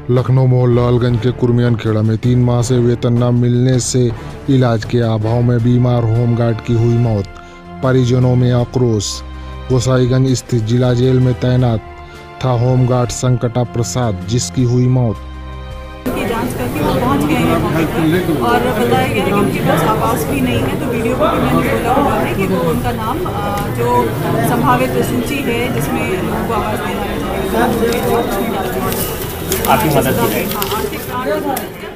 लखनऊ मोहनलालगंज के कुर्मियान खेड़ा में 3 माह से वेतन न मिलने से इलाज के अभाव में बीमार होमगार्ड की हुई मौत। परिजनों में आक्रोश। गोसाईगंज स्थित जिला जेल में तैनात था होमगार्ड संकटा प्रसाद, जिसकी हुई मौत। की जांच करके वो पहुंच गए हैं मौके पर और बताया गया है कि उनके पास आवास भी नहीं है। तो वीडियो को भी मैंने बोला हुआ है कि वो उनका नाम जो संभावित सूची है जिसमें लोगों को आवाज़ दिलाया जाएगा, आपकी मदद की जाएगी। आर्थिक